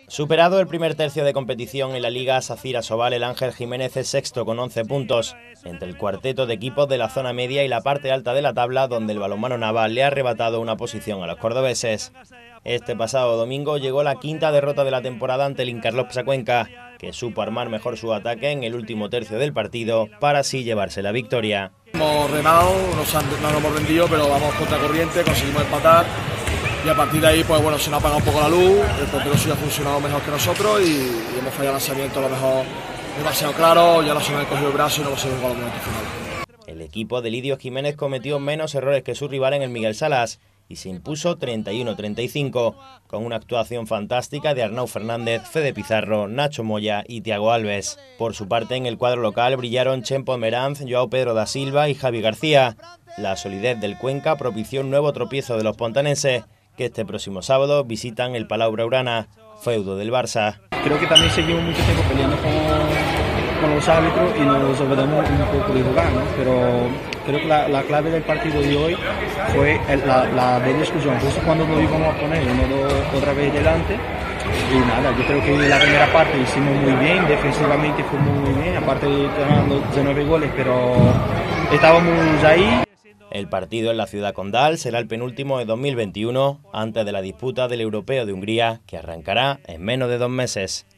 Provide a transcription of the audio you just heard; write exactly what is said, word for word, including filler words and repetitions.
Superado el primer tercio de competición en la Liga Sacyr Asobal, el Ángel Jiménez es sexto con once puntos, entre el cuarteto de equipos de la zona media y la parte alta de la tabla, donde el balonmano naval le ha arrebatado una posición a los cordobeses. Este pasado domingo llegó la quinta derrota de la temporada ante el Incarlopsa Cuenca, que supo armar mejor su ataque en el último tercio del partido para así llevarse la victoria. Hemos remado, nos han, no nos hemos rendido, pero vamos contra corriente, conseguimos empatar. Y a partir de ahí, pues bueno, se nos ha apagado un poco la luz, el portero sí ha funcionado mejor que nosotros y, y hemos fallado el lanzamiento a lo mejor demasiado claro, ya no se nos ha cogido el brazo y no hemos seguido con los momentos finales. El equipo de Lidio Jiménez cometió menos errores que su rival en el Miguel Salas y se impuso treinta y uno a treinta y cinco, con una actuación fantástica de Arnau Fernández, Fede Pizarro, Nacho Moya y Tiago Alves. Por su parte, en el cuadro local brillaron Chempo Meranz, Joao Pedro da Silva y Javi García. La solidez del Cuenca propició un nuevo tropiezo de los pontanenses, que este próximo sábado visitan el Palau Blaugrana, feudo del Barça. Creo que también seguimos mucho tiempo peleando con, con los árbitros y nos olvidamos un poco de jugar, ¿no? Pero creo que la, la clave del partido de hoy fue el, la, la de discusión, justo cuando lo íbamos a poner uno dos, otra vez delante. Y nada, yo creo que la primera parte hicimos muy bien, defensivamente fuimos muy bien, aparte de ganando diecinueve goles, pero estábamos ahí. El partido en la ciudad condal será el penúltimo de dos mil veintiuno, antes de la disputa del Europeo de Hungría, que arrancará en menos de dos meses.